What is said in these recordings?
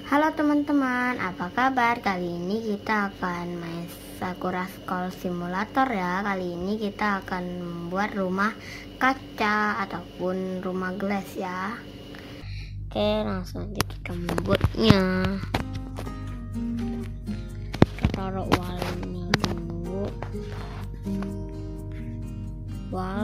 Halo teman-teman, apa kabar? Kali ini kita akan main Sakura School Simulator ya. Kali ini kita akan membuat rumah kaca ataupun rumah glass ya. Oke, langsung aja kita membuatnya. Kita taruh wall ini dulu. Wall.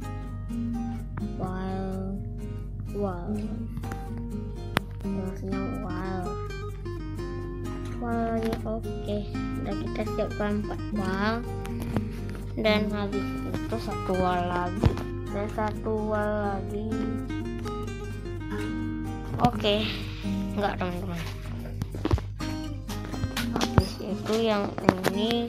Maksudnya wall lagi. Oke, udah kita siapkan 4 wall, dan habis itu satu wall lagi dan satu wall lagi. Oke, enggak teman-teman, habis itu yang ini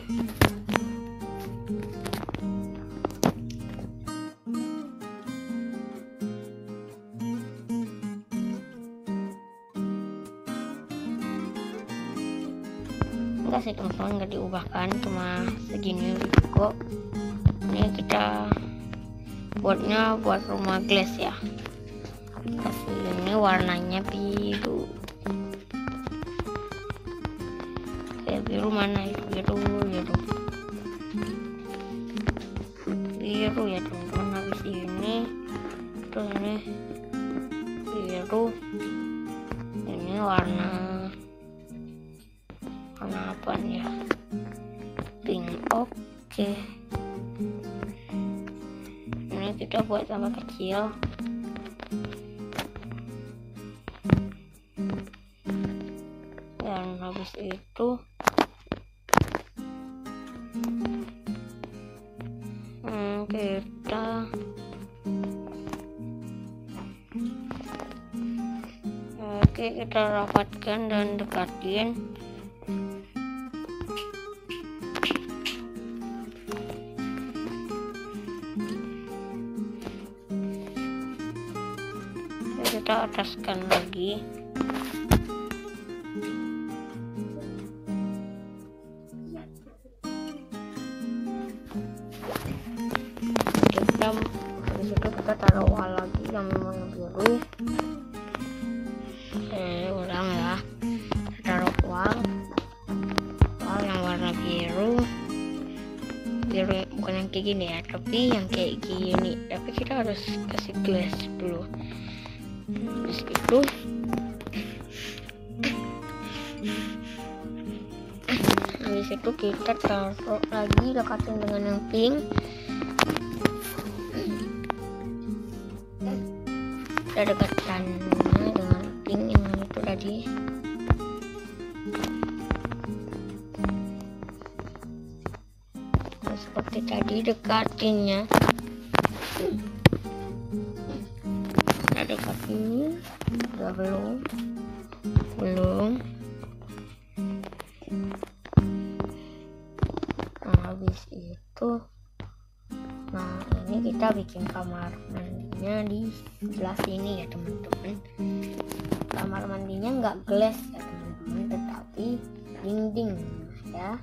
enggak sih teman-teman, nggak diubahkan, cuma segini cukup. Ini kita buatnya buat rumah glass ya. Kasih ini warnanya biru. Kayak biru mana itu? Biru ya teman-teman. Habis ini terus ini biru. Ini warna apa ya? Pink. Oke. Ini kita buat tambah kecil. Dan habis itu kita rapatkan dan dekatin. Kita ataskan lagi. Habis itu kita taruh wall lagi yang warna biru. Ulang ya, taruh wall yang warna biru bukan yang kayak gini ya, tapi yang kayak gini. Tapi kita harus kasih glass dulu. Terus itu habis itu kita taruh lagi, dekatin dengan yang pink. Kita dekatkan dengan pink yang itu tadi. Nah, seperti tadi dekatinnya. Dekat ini udah belum. Nah, habis itu ini kita bikin kamar mandinya di sebelah sini ya teman-teman. Kamar mandinya nggak glass ya teman-teman, tetapi dinding ya.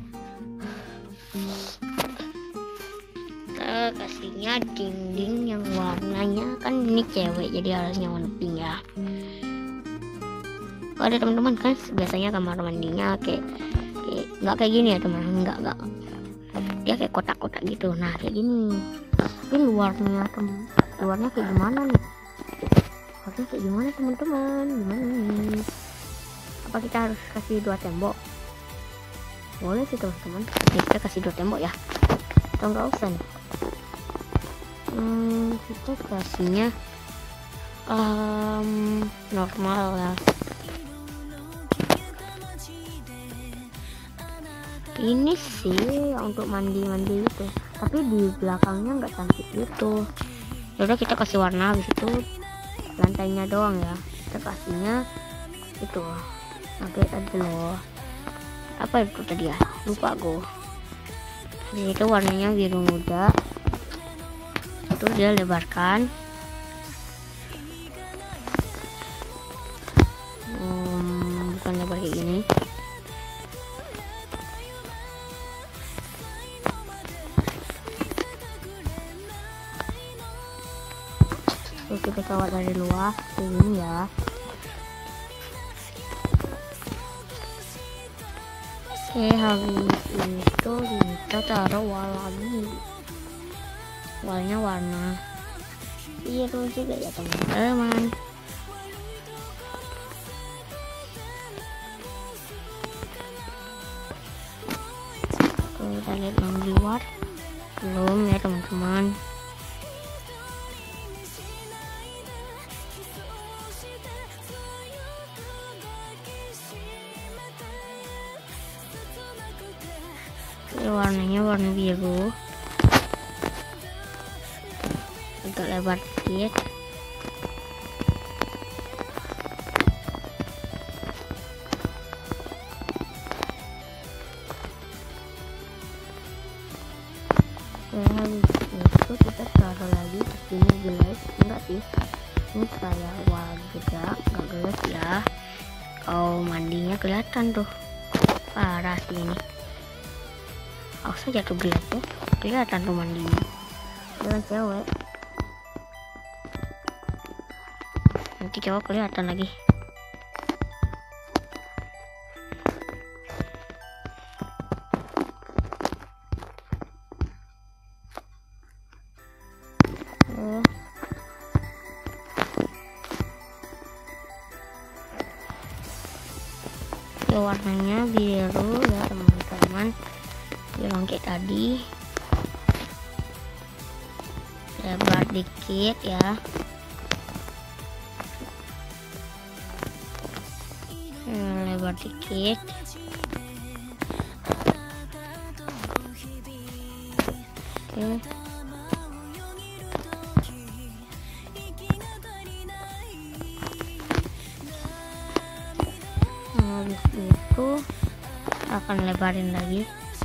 Kasihnya dinding yang warnanya, kan ini cewek jadi harusnya warna pink ya. Kalau ada teman-teman kan biasanya kamar mandinya kayak nggak kayak gini ya teman, nggak dia kayak kotak-kotak gitu. Nah kayak gini. Ini luarnya kayak gimana nih? Harusnya kayak gimana teman-teman? Gimana nih? Apa kita harus kasih 2 tembok? Boleh sih teman-teman, kita kasih 2 tembok ya, atau nggak usah nih? Kita kasihnya normal ya. Ini sih untuk mandi itu, tapi di belakangnya nggak cantik gitu. Yaudah kita kasih warna, habis itu lantainya doang ya kita kasihnya itu pakai tadi loh, apa itu tadi ya, lupa gue. Di itu warnanya biru muda, itu dia lebarkan. Bukan lebar kayak gini. Terus kita kawat dari luar ini ya. Oke, habis itu kita taruh wal lagi. Walnya warna biru juga ya teman-teman. Kita lihat yang di luar belum ya teman-teman. Ini warnanya warna biru, agak lebar sedikit. Habis itu kita taruh lagi sini gelas, enggak sih, ini kayak wadah enggak gelas ya. Kalau mandinya kelihatan tuh, parah sih ini. Awas aja tuh gelasnya, kelihatan tuh mandinya. Gelas cewek, nanti cowok kelihatan lagi. Ya, warnanya biru ya teman-teman, bilang kayak tadi, lebar dikit ya. Lebar dikit. Oke. Habis itu akan lebarin lagi.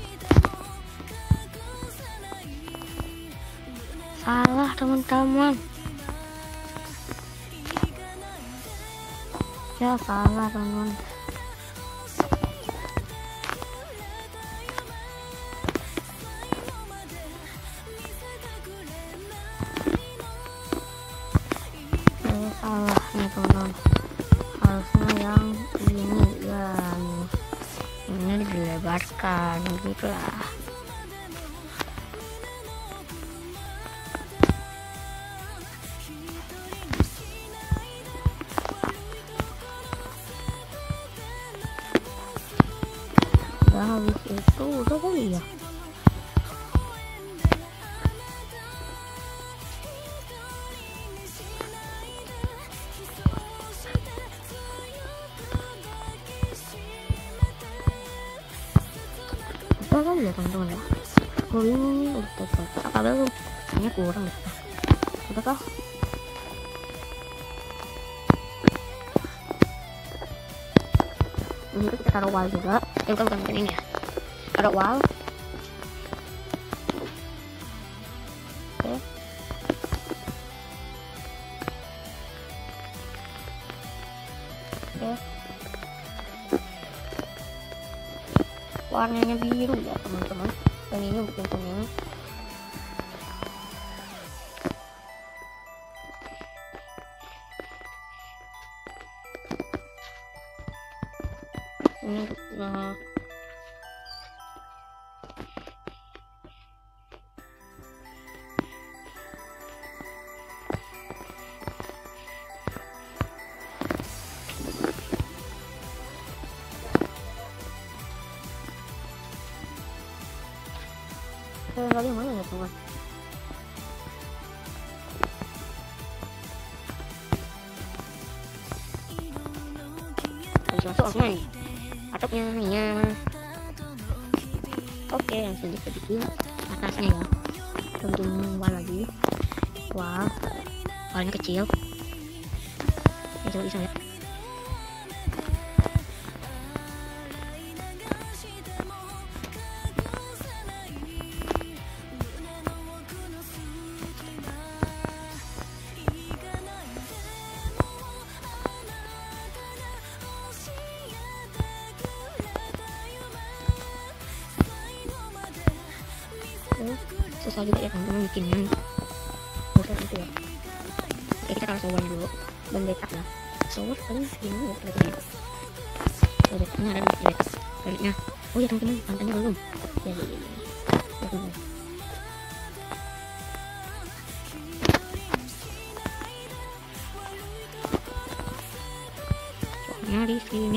Salah teman-teman, ya salah teman. Salah nih teman, harusnya yang ini ya, ini dilebarkan gitu lah. Udah, habis itu udah kali ya. Udah kali ya teman-teman ya. Gue bingung nih, udah cocok apa belum? Kayaknya kurang deh. Udah kah? Ini kita taruh wall juga. Bukan ini ya. Taruh wall. Oke. Oke. Warnanya biru ya teman-teman. Dan ini bukan kuning. Ini kali mana ya teman? Harus masuk langsung nih atapnya ya. Oke, langsung dibikin atasnya ya. Tentuin wall lagi. Wall, wallnya kecil. Ya, coba bisa ya. Susah juga ya teman-teman bikinnya, susah gitu ya. Oke, kita taruh sowan dulu dan backup ya. Sowan paling segini ya, bedanya ada di backup, bedanya Oh ya teman-teman, santannya belum. Ya. Soalnya di sini.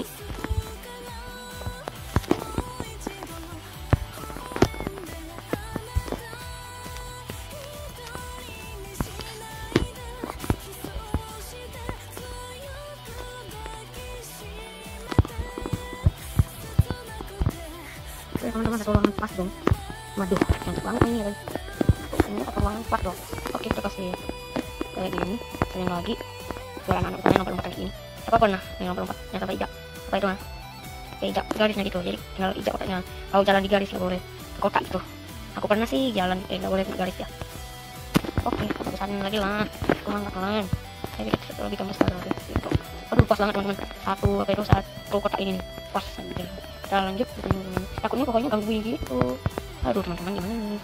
Teman-teman, satu ruangan pas dong. Waduh, cantik banget ini guys. Ini satu ruangan pas dong. Oke, kita kasih kayak gini. Kalian lagi jualan anak kalian lompat kayak gini. Siapa pernah yang lompat yang sampai ijak? Apa itu mah? Kayak ijak garisnya gitu. Jadi tinggal ijak kotaknya. Kalau jalan di garis nggak boleh kotak gitu. Aku pernah sih jalan nggak boleh di garis ya. Oke, kita besarin lagi lah. Semangat kalian. Saya kita lebih tambah sekali lagi. Gitu. Aduh, pas banget teman-teman. Satu kotak ini nih. Pas aja. Kita lanjut. Takutnya pokoknya gangguin gitu. Aduh teman-teman, gimana nih?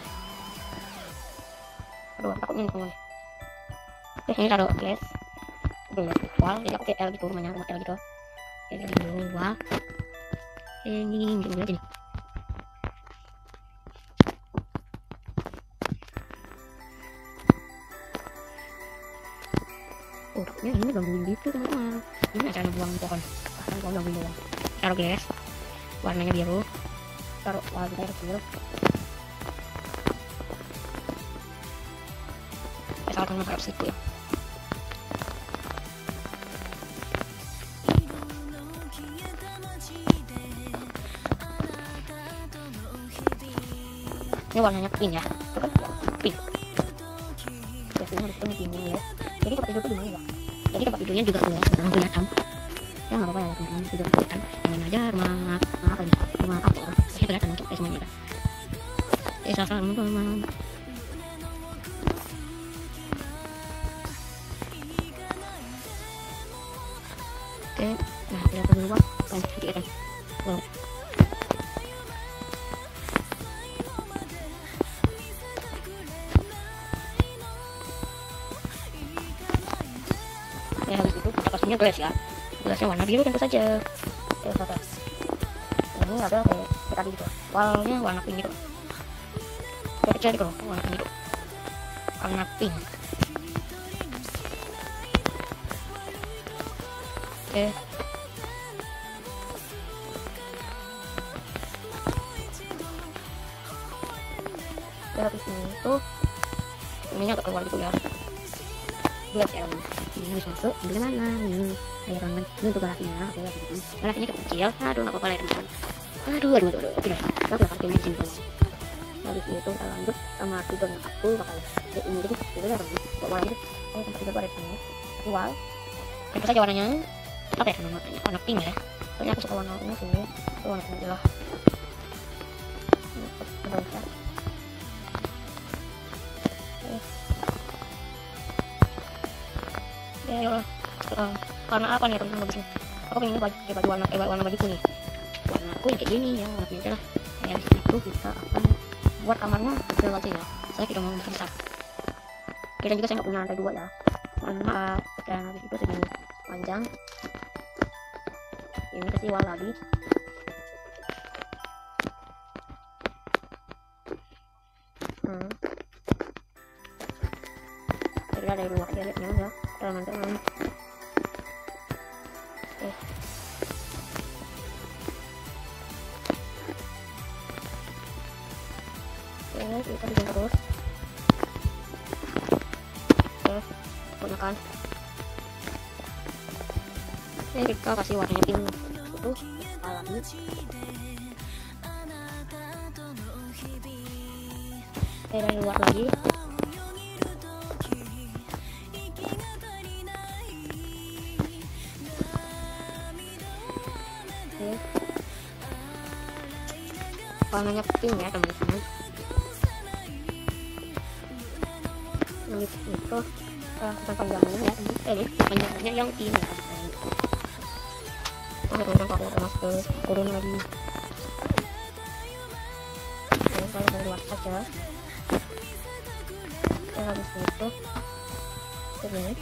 Aduh, takutnya teman-teman. Ini taruh glass wall, jadi aku kayak L gitu, rumahnya rumah L gitu. Kayak gitu wall. Ini gitu aja nih. Oh, takutnya ini gangguin gitu teman-teman. Ini cara buang pohon. Bahkan pohon gangguin doang. Taruh glass, warnanya biru. Taruh wall kita kecil. Asalkan pakai siku ya. Ini warnanya pink ya, itu kan pink. Biasanya harus pink ya. Jadi tempat tidur tuh gimana ya? Jadi tempat tidurnya juga luas, jangan kelihatan. Ya nggak apa-apa ya teman-teman, tidur kelihatan. Yang aja rumah apa nih? Rumah apa orang? Saya kelihatan untuk semuanya kan. Salah teman-teman. Oke, nah kita tunggu dulu kan sedikit kan. Ya habis itu kita kasihnya gelas ya. Gelasnya warna biru tentu saja. Terus apa? Ini ada kayak tadi gitu. Wallnya warna pink gitu. Kecil gitu loh, warna pink gitu. Warna pink. Oke. Habis itu ininya agak keluar gitu ya. Gelas ya ini habis masuk bagaimana ini air ruangan ini untuk galaksinya. Oke ya teman-teman, galaksinya cukup kecil. Aduh nggak apa-apa lah ya teman-teman. Aduh oke deh, kita udah pakai mesin tuh. Habis itu kita lanjut sama tidurnya. Aku bakal ini jadi tidurnya apa nih buat warna itu. Tempat tidur ada di sini wall. Tentu saja warnanya apa ya namanya, warna pink ya. Soalnya aku suka warna ini sih, itu warna pink lah. Ya karena apa nih teman-teman bagusnya? Aku pengen baju warna bajuku nih. Warna aku yang kayak gini ya, warna pink lah. Ya habis itu kita akan buat kamarnya kecil aja ya. Saya tidak mau besar. Dan juga saya nggak punya lantai 2 ya. Karena dan habis itu segini panjang. Ini kasih wall lagi. Kita dari luar aja lihatnya ya, teman-teman. Oke, kita bikin terus. Oke, gunakan. Ini kita kasih warnanya pink itu lagi. Oke, dari luar lagi. Warnanya pink ya teman-teman. Habis itu panjangnya ya, panjangnya yang pink ya teman-teman. Teman-teman kalau udah masuk turun lagi. Oke, kalau dari luar saja. Habis itu begini.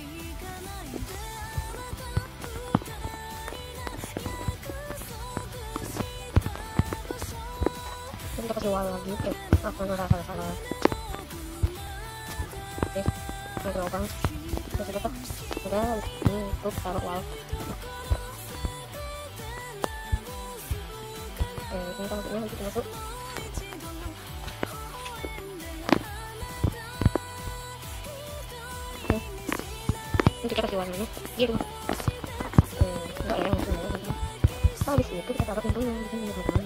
kasih wall lagi. Oke, aku salah. Oke, ini lubang. Terus udah ini tuh taruh wall. Ini kan masuknya gitu masuk. Ini kita kasih warnanya gitu. Enggak ya, langsung aja. Habis itu kita taruh pintunya di sini teman-teman.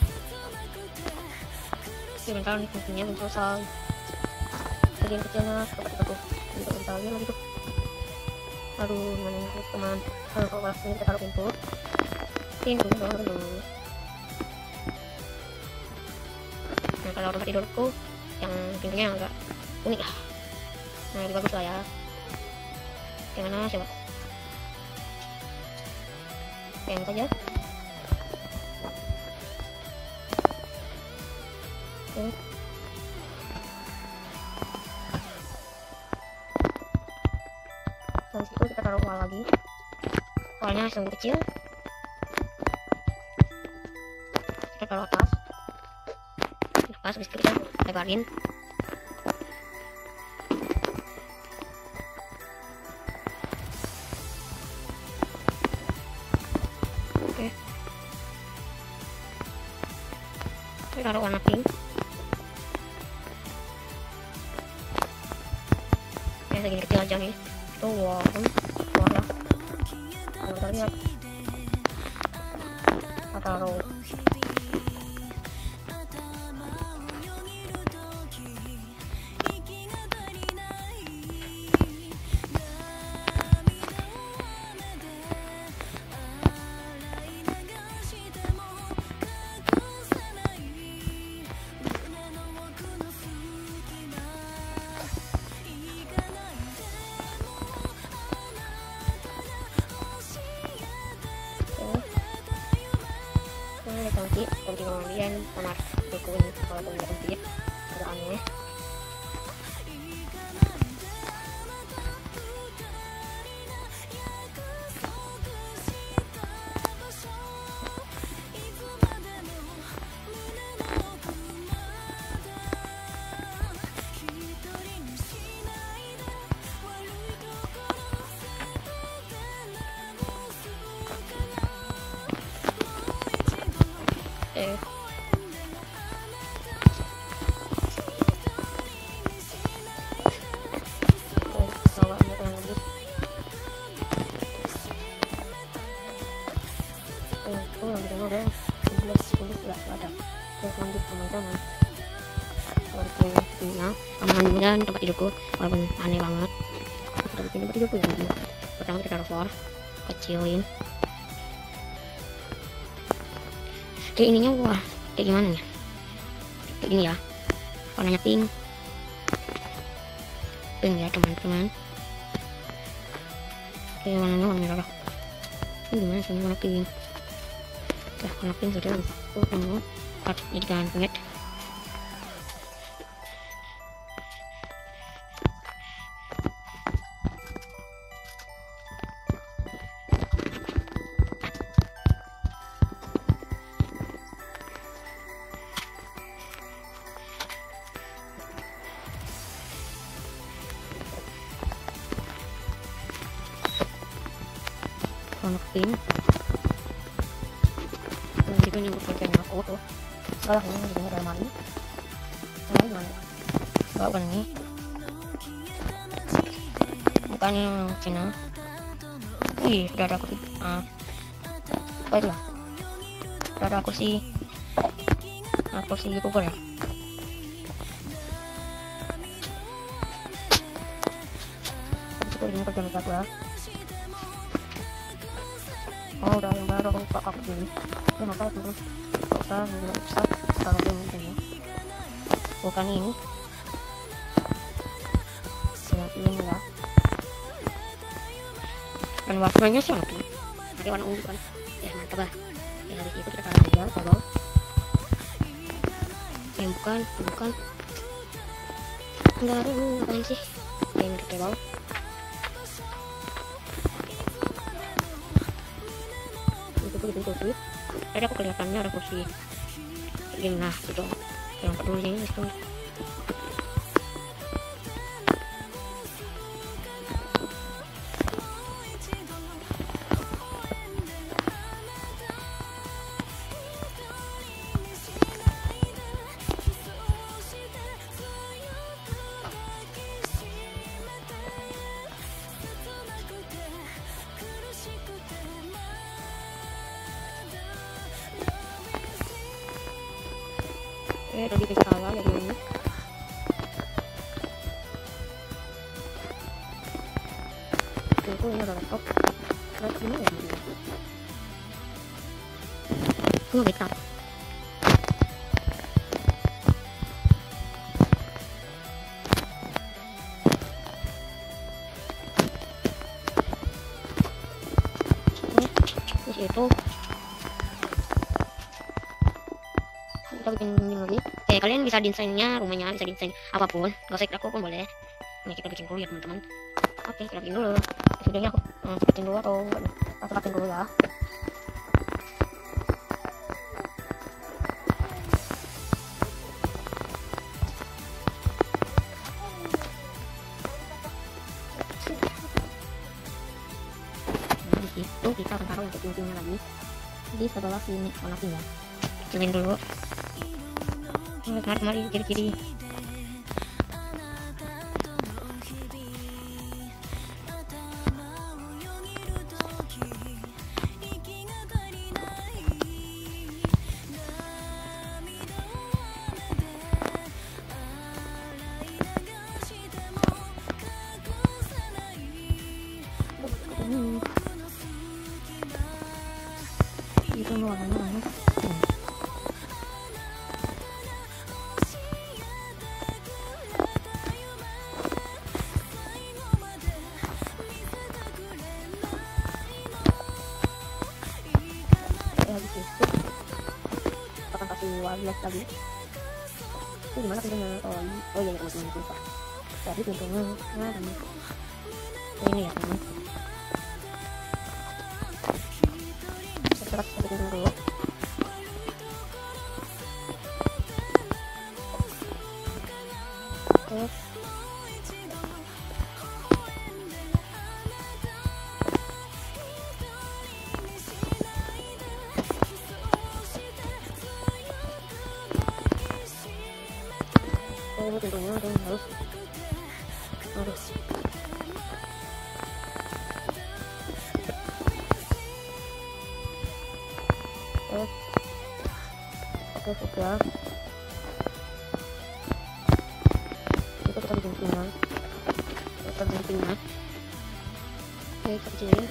Sebentar nih pintunya belum selesai. Bagian kecilnya seperti itu. Untuk bentarnya lagi tuh. Aduh, mana ini teman. Kalau ini kita taruh pintunya doang dulu. Nah, kalau tempat tidurku yang pintunya agak unik lah. Nah, ini bagus lah ya. Gimana coba? Yang saja. Oke. Habis itu kita taruh wall lagi. Wallnya sungguh kecil. Kita taruh atas. Habis itu kita lebarin. Oke. Kita taruh warna pink. Ya segini kecil aja nih. Itu wah ya. Kalau kita lihat, kita taruh. Ganti kemudian kamar buku ini kalau tidak ganti agak aneh. Kemudian tempat tidurku walaupun aneh banget, tempat tidurku ya. Pertama kita taruh floor, kecilin. Kayak ininya wah, kayak gimana ya? Kayak gini ya, warnanya pink ya teman-teman. Kayak warnanya warna merah. Ini gimana sih warna pink? Warna pink sudah aku kamu harus jadikan penyet. Warna pink. Itu yang pakai aku tuh. Salah ini juga dalam mandi. Yang lain mana? Enggak bukan ini. Bukan yang Cina. Wih, udah ada kursi. Apa itu lah? Udah ada kursi. Kursi Google ya. Itu ini kerjaan gua. Oh udah yang baru aku buka kaku dulu. Ini maka terus usah taruh dulu ya. Bukan ini. Yang ini ya. Dan warnanya sih apa? Ada warna ungu kan? Ya mantap lah. Ya habis itu kita taruh aja bawah. Yang bukan. Enggak ada ngapain sih? Yang kita bawah. Itu kursi. Tadi aku kelihatannya ada kursi. Nah gitu. yang peduli sini itu. Tadi bisa kalah jadi ini. Itu ini ada laptop. Terus ini ya. Itu backup. Terus itu kita bikin ini lagi. Kalian bisa desainnya rumahnya, bisa desain apapun, gak usah aku pun boleh. Nah kita bikin dulu ya teman-teman. Oke, kita bikin dulu. Videonya aku cepetin dulu atau cepetin dulu ya. Nah di situ kita akan taruh untuk pintunya lagi di sebelah sini warnanya. Kecilin dulu. Mari kiri-kiri. Itu warnanya mana? Habis itu kita akan kasih wildlife lagi. Itu gimana pintunya? Oh iya teman-teman, lupa. Jadi pintunya ini ya teman. Kita bikin dulu. Oke. Ini pintunya harus oke sudah. Itu kita bikin pintunya. Kita bikin pintunya. Oke, kita kecilin.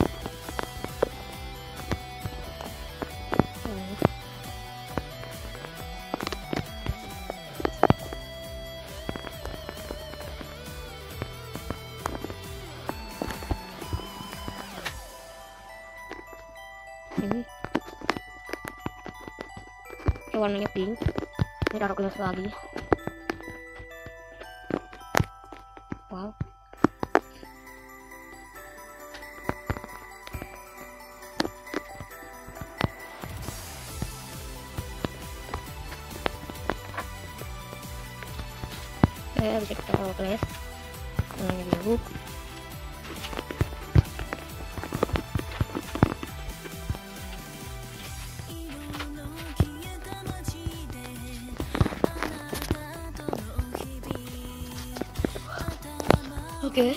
Ini warnanya pink. Ini taruh gelas lagi. Wow. Bisa kita taruh gelas warnanya biru. Oke.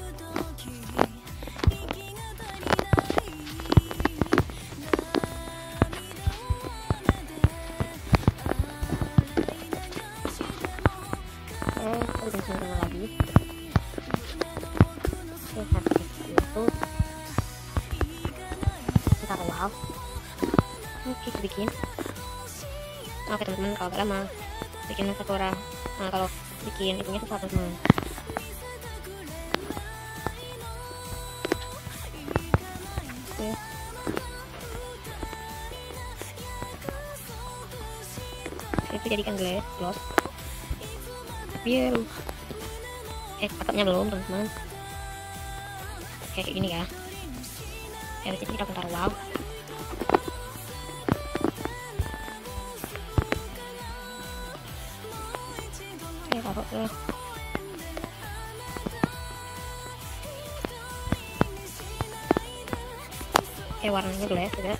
Kita bikin lagi. Oke, habis itu kita wow. Oke, kita bikin. Oke teman-teman, kalau gak lama bikin satu orang. Nah kalau bikin itunya susah teman-teman. Oke. Itu jadikan gloss biru. Atapnya belum teman-teman. Kayak gini ya. Habis itu kita akan taruh wow. taruh ke warnanya glass juga.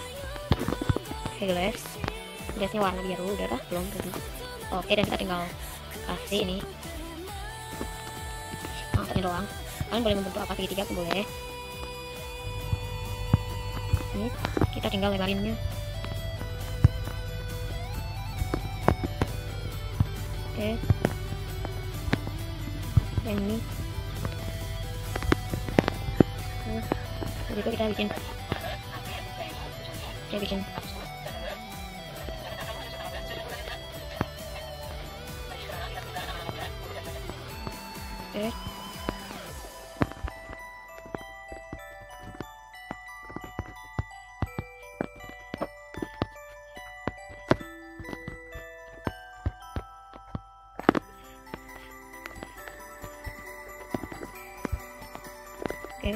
Glassnya warna biru udah lah, belum. Oke, dan kita tinggal kasih ini ini doang. Kalian boleh membentuk apa segitiga pun boleh. Ini kita tinggal lebarinnya. Oke, dan ini jadi kita bikin oke. Oke.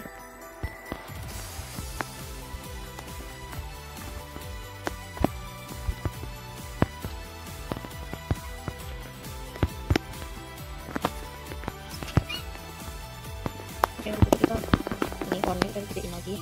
Oke, kita ini warnanya kita gedein lagi.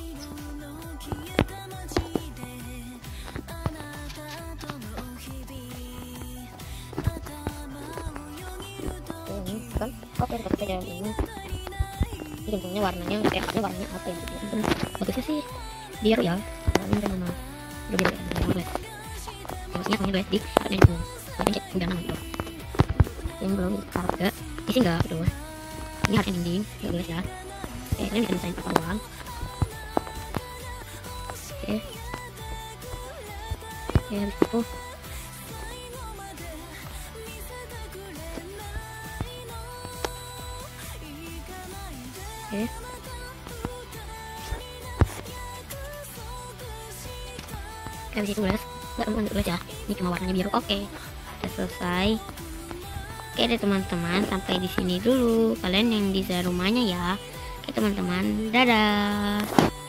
Ini kan oke, kita jalan ini. Ini bentuknya warnanya warnanya apa ya gitu. Bagusnya sih biru ya. Ini kan nama udah biru ya, glass. Maksudnya punya glass di ini itu. Tapi udah nama itu. Yang belum taruh ke isi enggak aduh. Ini harusnya dinding, ya glass ya. Ini bisa desain apa uang. Oke. Ya habis itu oke. Habis itu glass, nggak untuk glass ya. Ini cuma warnanya biru. Oke, udah selesai. Oke deh teman-teman, sampai di sini dulu. Kalian yang desain rumahnya ya. Oke teman-teman, dadah.